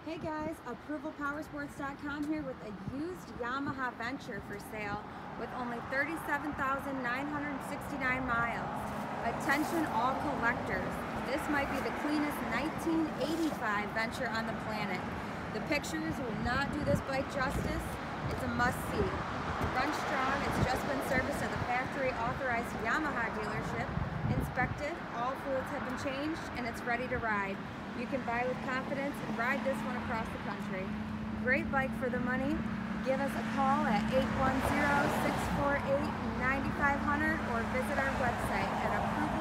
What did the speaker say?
Hey guys, ApprovalPowersports.com here with a used Yamaha Venture for sale with only 37,969 miles. Attention all collectors, this might be the cleanest 1985 Venture on the planet. The pictures will not do this bike justice. It's a must-see. It runs strong, it's just been serviced at the factory authorized Yamaha dealership. Inspected, all fluids have been changed, and it's ready to ride. You can buy with confidence and ride this one across the country. Great bike for the money. Give us a call at 810-648-9500 or visit our website at approval